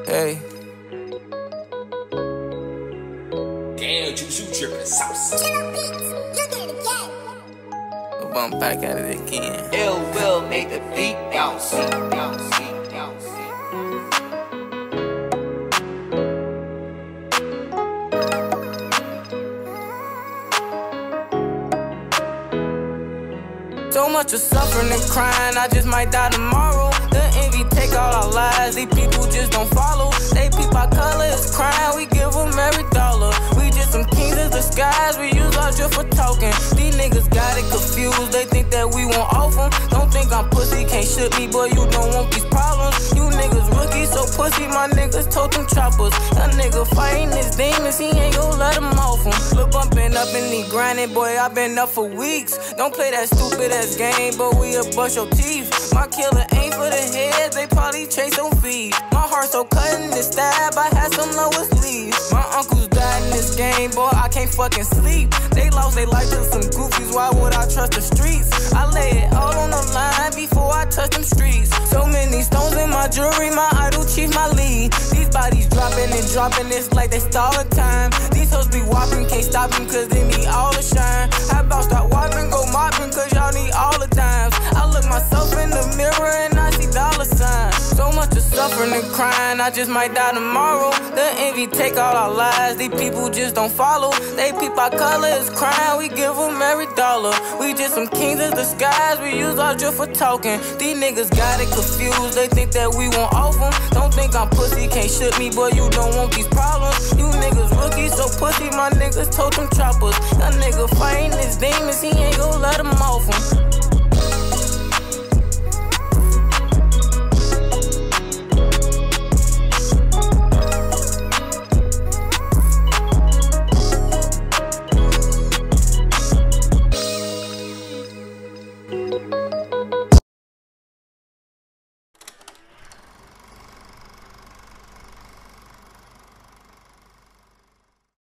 Hey. Damn, Juice, you drippin' sauce. I'm back at it again. Ill Will make the beat bounce. So much of suffering and crying, I just might die tomorrow. The envy take all our lives, these people just don't follow. They peep our colors, crying, we give them every dollar. We just some kings of the skies, we use our drip for token. These niggas got it confused, they think that we won't off them. Don't think I'm pussy, can't shoot me, boy, you don't want these problems. You niggas rookies, so pussy, my niggas told them choppers. That nigga fighting his demons, he ain't gon' let him off him. Look, bumping up in the grinding, boy, I been up for weeks. Don't play that stupid ass game, but we'll brush your teeth. My killer ain't for the heads, they probably chase on feed. My heart so cut in the stab, I had some lowest leaves. My uncles died in this game, boy, I can't fucking sleep. They lost their life to some goofies, why would I trust the streets? I lay it all on the line before I touch them streets. So many stones in my jewelry, my idol chief, my lead. These bodies dropping and dropping, it's like they stall the time. These hoes be whopping, can't stop them cause they need all the shine. How about start whopping, go mopping cause y'all need all the times. I look myself in the mirror and I see dollar signs. So much of suffering and crying, I just might die tomorrow. The envy take all our lives, these people just don't follow. They peep our colors, crying, we give them every dollar. We just some kings of the skies, we use our drip for token. These niggas got it confused, they think that we won't off them. Don't think I'm pussy, can't shoot me, boy, you don't want these problems. You niggas rookies, so pussy, my niggas told them choppers. That nigga fighting his demons, he ain't gon' let him off him.